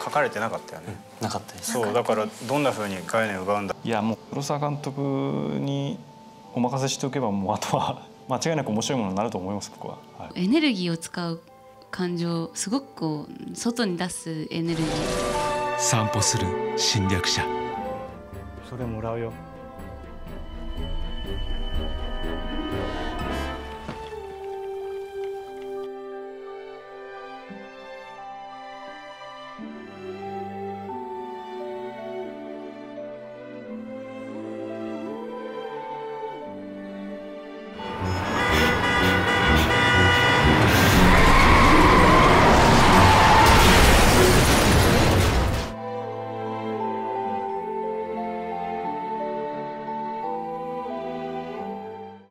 書かれてなかったよね。 なかったです。 そうだからどんな風に概念を奪うんだ。 いやもう黒沢監督にお任せしておけばもうあとは間違いなく面白いものになると思います僕は。はい、 エネルギーを使う感情すごくこう外に出すエネルギー。 散歩する侵略者。 それもらうよ。